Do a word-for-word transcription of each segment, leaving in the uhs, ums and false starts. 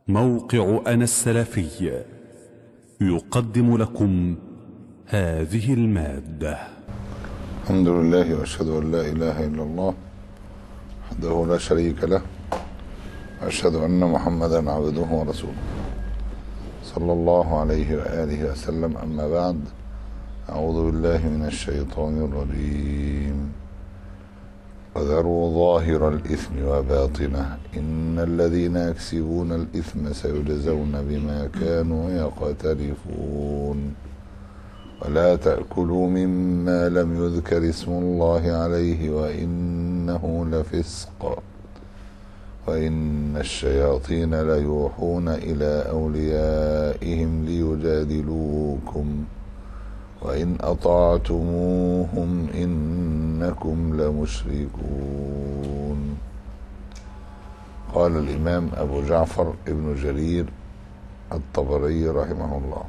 موقع أنا السلفي يقدم لكم هذه المادة. الحمد لله وأشهد أن لا إله إلا الله وحده لا شريك له، وأشهد أن محمدا عبده ورسوله صلى الله عليه وآله وسلم. أما بعد، أعوذ بالله من الشيطان الرجيم. وذروا ظاهر الإثم وباطنه إن الذين يكسبون الإثم سيجزون بما كانوا يقترفون. ولا تأكلوا مما لم يذكر اسم الله عليه وإنه لفسق وإن الشياطين ليوحون إلى أوليائهم ليجادلوكم وإن أطعتموهم إنكم لمشركون. قال الإمام أبو جعفر ابن جرير الطبري رحمه الله،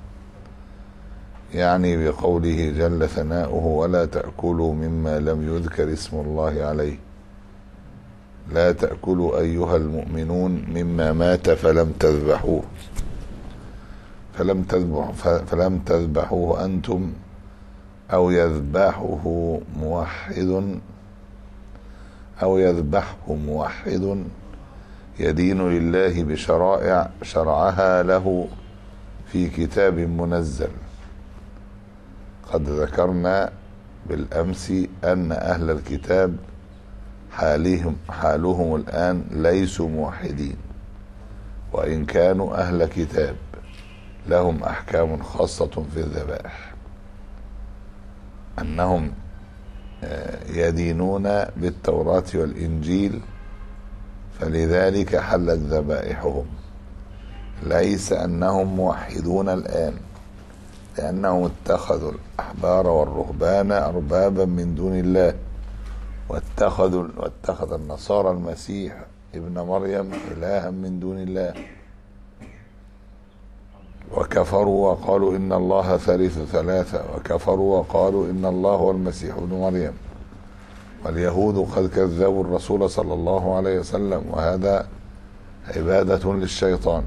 يعني بقوله جل ثناؤه: ولا تأكلوا مما لم يذكر اسم الله عليه. لا تأكلوا أيها المؤمنون مما مات فلم تذبحوه فلم تذبح فلم تذبحوه أنتم أو يذبحه موحد أو يذبحه موحد يدين لله بشرائع شرعها له في كتاب منزل. قد ذكرنا بالأمس أن أهل الكتاب حالهم, حالهم الآن ليسوا موحدين، وإن كانوا أهل كتاب لهم أحكام خاصة في الذبائح، أنهم يدينون بالتوراة والإنجيل فلذلك حلت ذبائحهم. ليس أنهم موحدون الآن، لأنهم اتخذوا الأحبار والرهبان أربابا من دون الله، واتخذوا واتخذ النصارى المسيح ابن مريم إلها من دون الله، وكفروا وقالوا إن الله ثالث ثلاثة، وكفروا وقالوا إن الله هو المسيح ابن مريم. واليهود قد كذبوا الرسول صلى الله عليه وسلم، وهذا عبادة للشيطان.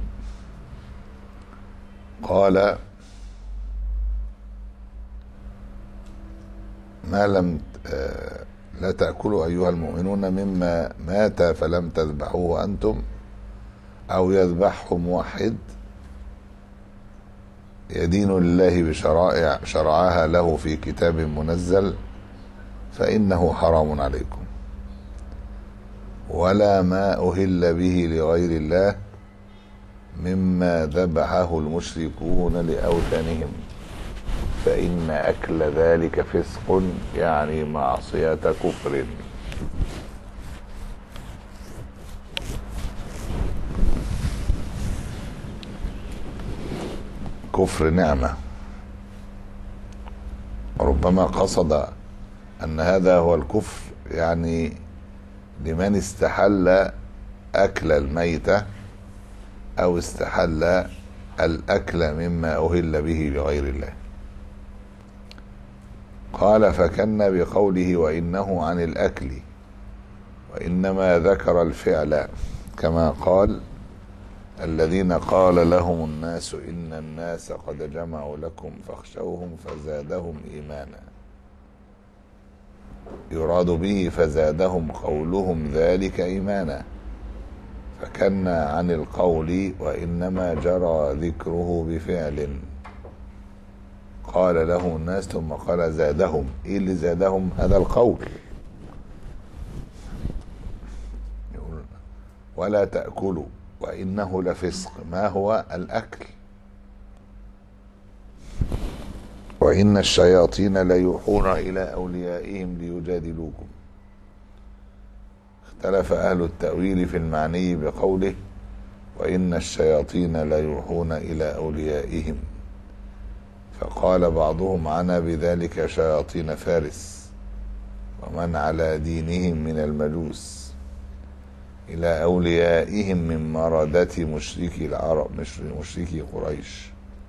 قال: ما لم لا تأكلوا أيها المؤمنون مما مات فلم تذبحوه أنتم أو يذبحه موحد يدين لله بشرائع شرعها له في كتاب منزل فإنه حرام عليكم. ولا ما أهل به لغير الله مما ذبحه المشركون لأوثانهم فإن أكل ذلك فسق، يعني معصية كفر. كفر نعمة. ربما قصد أن هذا هو الكفر يعني لمن استحل أكل الميتة أو استحل الأكل مما أهل به لغير الله. قال: فكن بقوله وإنه عن الأكل، وإنما ذكر الفعل، كما قال: الذين قال لهم الناس إن الناس قد جمعوا لكم فاخشوهم فزادهم إيمانا. يراد به فزادهم قولهم ذلك إيمانا، فكن عن القول وإنما جرى ذكره بفعل. قال له الناس ثم قال زادهم. ايه اللي زادهم؟ هذا القول. يقول: ولا تأكلوا وإنه لفسق. ما هو الأكل؟ وإن الشياطين ليوحون إلى أوليائهم ليجادلوكم. اختلف أهل التأويل في المعني بقوله وإن الشياطين ليوحون إلى أوليائهم، فقال بعضهم عنا بذلك شياطين فارس ومن على دينهم من المجوس إلى أوليائهم من مردة مشركي العرب مشركي قريش،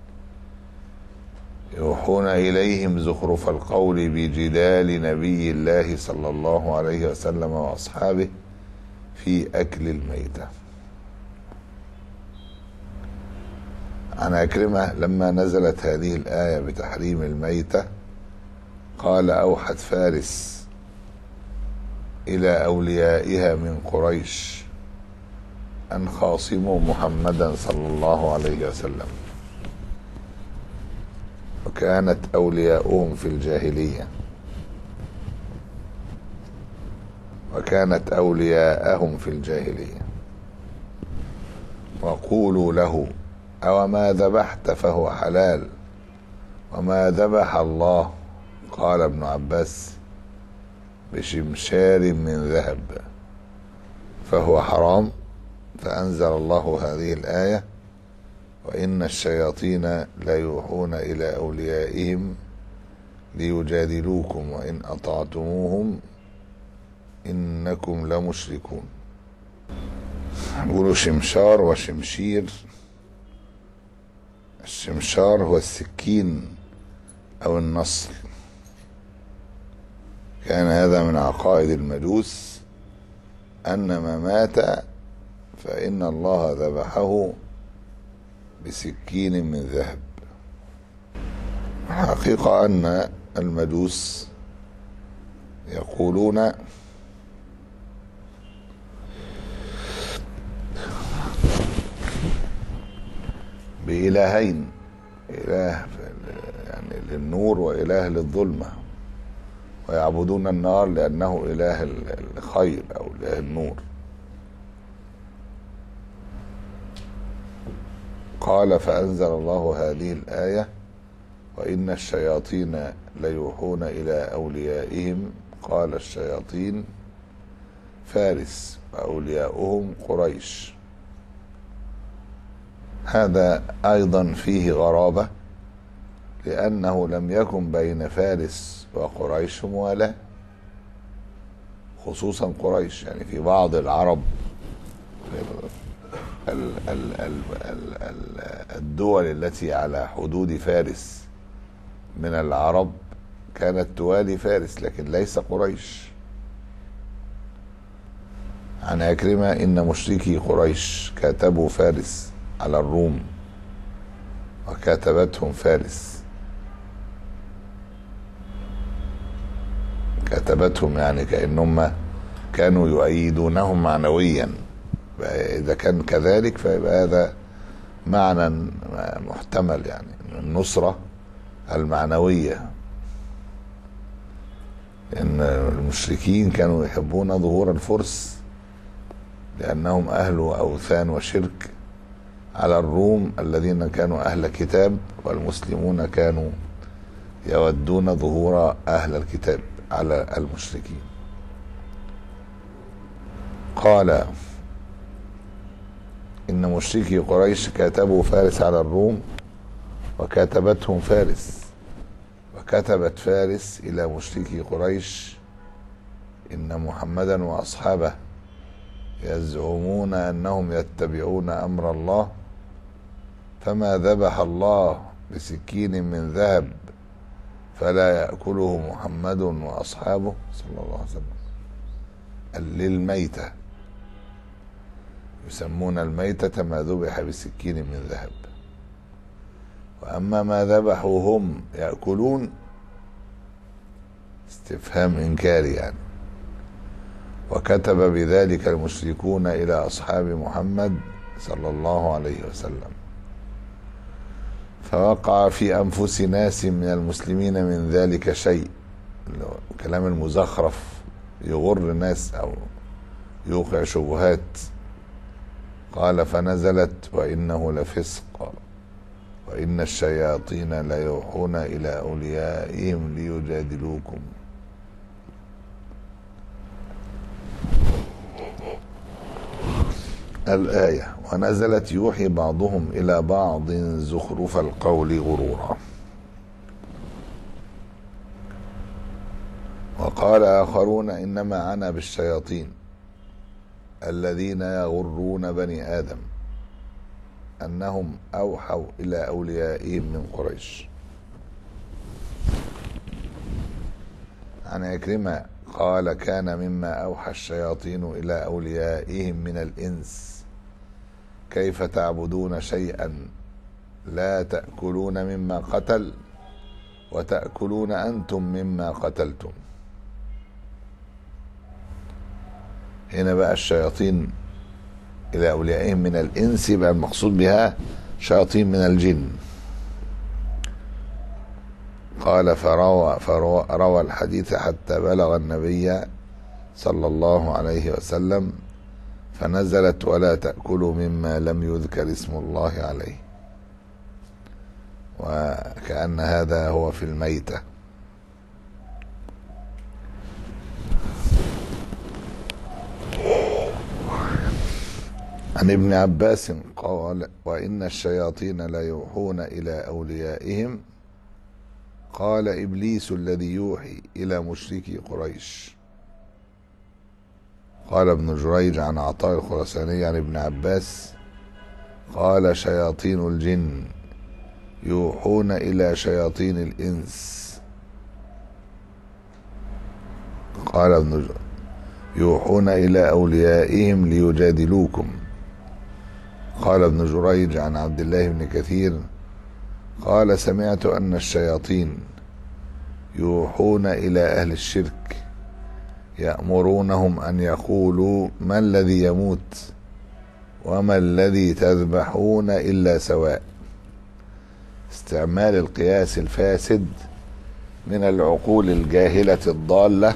يوحون إليهم زخرف القول بجدال نبي الله صلى الله عليه وسلم وأصحابه في أكل الميتة. عن عكرمة لما نزلت هذه الآية بتحريم الميتة قال: أوحت فارس إلى أوليائها من قريش أن خاصموا محمدا صلى الله عليه وسلم، وكانت أولياؤهم في الجاهلية وكانت أولياءهم في الجاهلية وقولوا له: أو ما ذبحت فهو حلال وما ذبح الله، قال ابن عباس: بشمشار من ذهب فهو حرام. فأنزل الله هذه الآية: وإن الشياطين ليوحون إلى أوليائهم ليجادلوكم وإن أطعتموهم إنكم لمشركون. يقولوا شمشار وشمشير. الشمشار هو السكين أو النصر. كان هذا من عقائد المجوس أن ما مات فإن الله ذبحه بسكين من ذهب. الحقيقة أن المجوس يقولون بإلهين، إله يعني للنور وإله للظلمة، ويعبدون النار لأنه إله الخير أو إله النور. قال: فأنزل الله هذه الآية: وإن الشياطين ليوحون إلى أوليائهم. قال: الشياطين فارس وأولياؤهم قريش. هذا أيضا فيه غرابة، لأنه لم يكن بين فارس وقريش موالاة، خصوصا قريش. يعني في بعض العرب الدول التي على حدود فارس من العرب كانت توالي فارس، لكن ليس قريش. عن عكرمة: إن مشركي قريش كاتبوا فارس على الروم وكاتبتهم فارس. كاتبتهم يعني كأنهم كانوا يؤيدونهم معنويا. إذا كان كذلك فيبقى هذا معنى محتمل، يعني النصرة المعنوية. إن المشركين كانوا يحبون ظهور الفرس لأنهم أهل أوثان وشرك على الروم الذين كانوا أهل كتاب، والمسلمون كانوا يودون ظهور أهل الكتاب على المشركين. قال: إن مشركي قريش كاتبوا فارس على الروم وكاتبتهم فارس، وكتبت فارس إلى مشركي قريش: إن محمدا وأصحابه يزعمون أنهم يتبعون أمر الله، فما ذبح الله بسكين من ذهب فلا يأكله محمد وأصحابه صلى الله عليه وسلم. للميتة، يسمون الميتة ما ذبح بسكين من ذهب. وأما ما ذبحوا هم يأكلون، استفهام إنكاري يعني. وكتب بذلك المشركون إلى أصحاب محمد صلى الله عليه وسلم، فوقع في أنفس ناس من المسلمين من ذلك شيء. كلام المزخرف يغر الناس أو يوقع شبهات. قال: فنزلت: وإنه لفسق وإن الشياطين ليوحون إلى أوليائهم ليجادلوكم. الآية: ونزلت: يوحي بعضهم إلى بعض زخرف القول غرورا. وقال آخرون: إنما عنا بالشياطين الذين يغرون بني آدم أنهم أوحوا إلى أوليائهم من قريش. عن عكرمة قال: كان مما أوحى الشياطين إلى أوليائهم من الإنس: كيف تعبدون شيئا لا تأكلون مما قتل وتأكلون أنتم مما قتلتم. هنا بقى الشياطين إلى أوليائهم من الإنس بقى المقصود بها شياطين من الجن. قال فروى, فروى روى الحديث حتى بلغ النبي صلى الله عليه وسلم فنزلت ولا تأكلوا مما لم يذكر اسم الله عليه، وكأن هذا هو في الميتة. عن ابن عباس قال وإن الشياطين لا يوحون إلى أوليائهم قال إبليس الذي يوحي إلى مشركي قريش. قال ابن جريج عن عطاء الخراساني عن ابن عباس قال شياطين الجن يوحون إلى شياطين الإنس. قال ابن جريج يوحون إلى أوليائهم ليجادلوكم. قال ابن جريج عن عبد الله بن كثير قال سمعت أن الشياطين يوحون إلى أهل الشرك يأمرونهم أن يقولوا ما الذي يموت وما الذي تذبحون إلا سواء. استعمال القياس الفاسد من العقول الجاهلة الضالة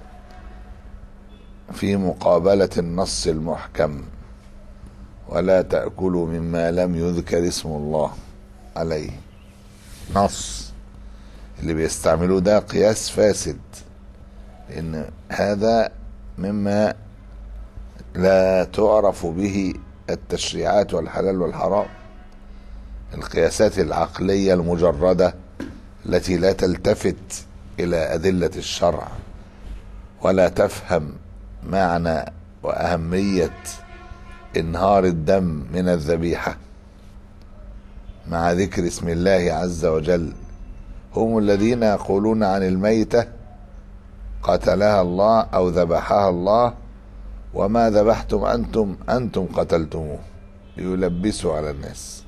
في مقابلة النص المحكم ولا تأكلوا مما لم يذكر اسم الله عليه. نص اللي بيستعملوه ده قياس فاسد، لأن هذا مما لا تعرف به التشريعات والحلال والحرام، القياسات العقلية المجردة التي لا تلتفت إلى أدلة الشرع ولا تفهم معنى وأهمية إنهار الدم من الذبيحة مع ذكر اسم الله عز وجل. هم الذين يقولون عن الميتة قتلها الله أو ذبحها الله وما ذبحتم أنتم أنتم قتلتموه، ليلبسوا على الناس.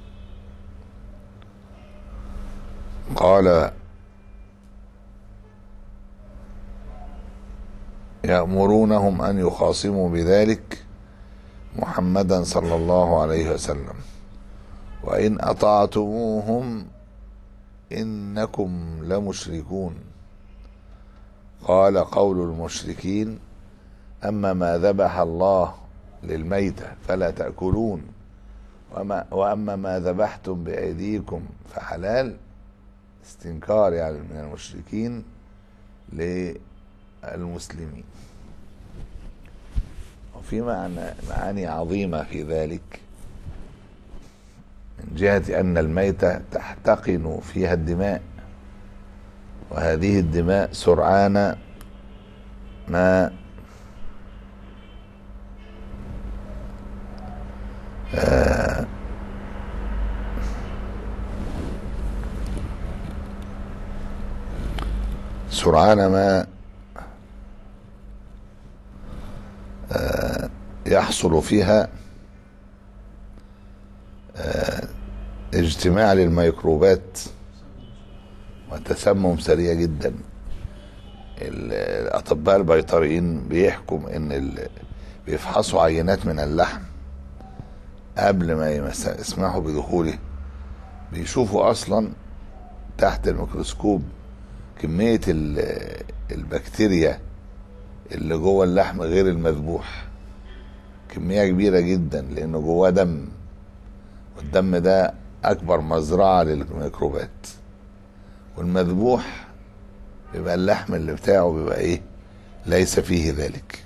قال يأمرونهم أن يخاصموا بذلك محمدا صلى الله عليه وسلم وإن أطعتموهم إنكم لمشركون. قال قول المشركين أما ما ذبح الله للميتة فلا تأكلون وما وأما ما ذبحتم بأيديكم فحلال، استنكار يعني من المشركين للمسلمين. وفي معنى معاني عظيمة في ذلك من جهة أن الميتة تحتقن فيها الدماء، وهذه الدماء سرعان ما آه سرعان ما آه يحصل فيها آه اجتماع للميكروبات وتسمم سريع جدا. الأطباء البيطريين بيحكم ان بيفحصوا عينات من اللحم قبل ما يسمحوا بدخوله، بيشوفوا اصلا تحت الميكروسكوب كمية البكتيريا اللي جوه اللحم غير المذبوح، كمية كبيرة جدا، لانه جواه دم، والدم ده اكبر مزرعة للميكروبات. والمذبوح بيبقى اللحم اللي بتاعه بيبقى ايه، ليس فيه ذلك.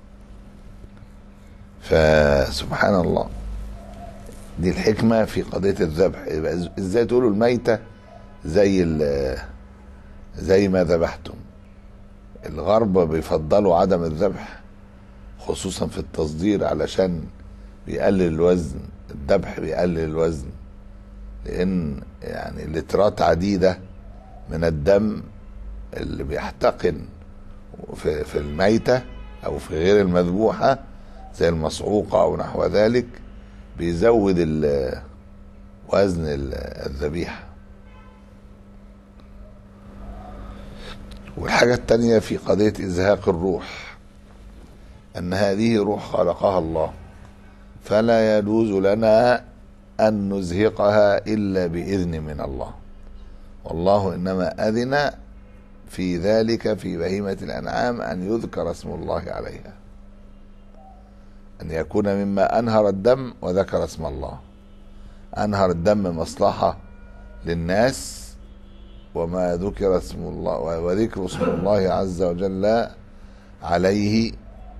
فسبحان الله، دي الحكمة في قضية الذبح. يبقى ازاي تقولوا الميتة زي زي ما ذبحتم؟ الغرب بيفضلوا عدم الذبح خصوصا في التصدير علشان بيقلل الوزن، الذبح بيقلل الوزن، لان يعني لترات عديدة من الدم اللي بيحتقن في, في الميتة او في غير المذبوحة زي المصعوقة او نحو ذلك بيزود وزن الذبيحة. والحاجة التانية في قضية إزهاق الروح، أن هذه روح خلقها الله، فلا يجوز لنا أن نزهقها إلا بإذن من الله، والله إنما أذن في ذلك في بهيمة الأنعام أن يذكر اسم الله عليها، أن يكون مما أنهر الدم وذكر اسم الله. أنهر الدم مصلحة للناس، وما ذكر اسم الله وذكر اسم الله عز وجل عليه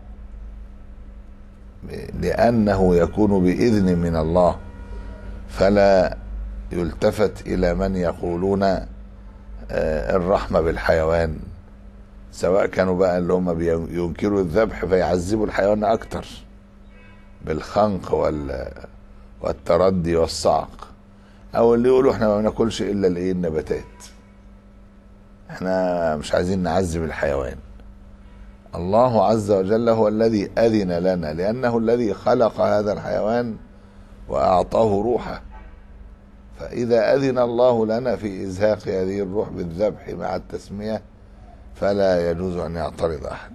لأنه يكون بإذن من الله، فلا يلتفت إلى من يقولون الرحمة بالحيوان، سواء كانوا بقى اللي هم بينكروا الذبح فيعذبوا الحيوان أكتر بالخنق والتردي والصعق، أو اللي يقولوا احنا ما بناكلش إلا الإيه النباتات، احنا مش عايزين نعذب الحيوان. الله عز وجل هو الذي أذن لنا، لأنه الذي خلق هذا الحيوان وأعطاه روحه، فإذا أذن الله لنا في إزهاق هذه الروح بالذبح مع التسمية فلا يجوز أن يعترض أحد.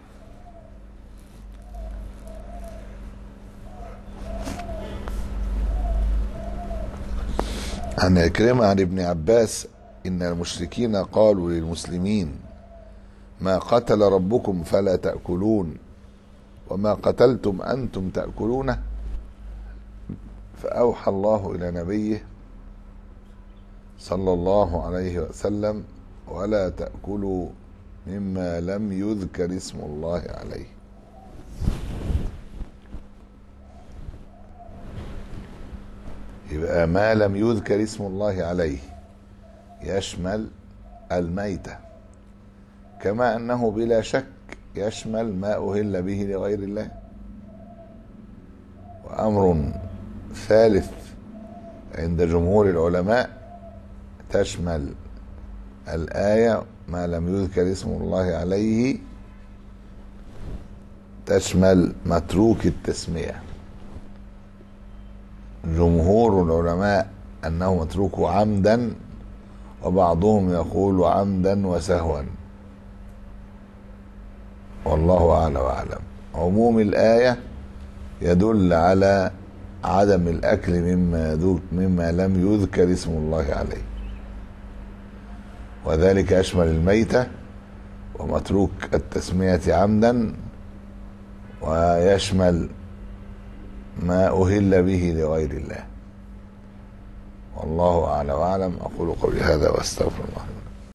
عن عكرمة عن ابن عباس إن المشركين قالوا للمسلمين: ما قتل ربكم فلا تأكلون، وما قتلتم أنتم تأكلونه. فأوحى الله إلى نبيه صلى الله عليه وسلم: ولا تأكلوا مما لم يذكر اسم الله عليه. يبقى ما لم يذكر اسم الله عليه يشمل الميتة، كما أنه بلا شك يشمل ما أهل به لغير الله. وأمر ثالث عند جمهور العلماء تشمل الآية ما لم يذكر اسم الله عليه، تشمل متروك التسمية. جمهور العلماء أنه متروك عمدا، وبعضهم يقول عمدا وسهوا، والله أعلى وأعلم. عموم الآية يدل على عدم الأكل مما, مما لم يذكر اسم الله عليه، وذلك يشمل الميتة ومتروك التسمية عمدا، ويشمل ما أهل به لغير الله، والله أعلى وأعلم. أقول قولي هذا وأستغفر الله.